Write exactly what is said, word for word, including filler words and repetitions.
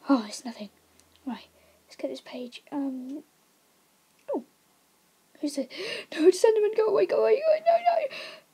Oh, it's nothing. Right, let's get this page. Um. Oh, who's it? No, Slenderman, go away, go away, go away. No, no.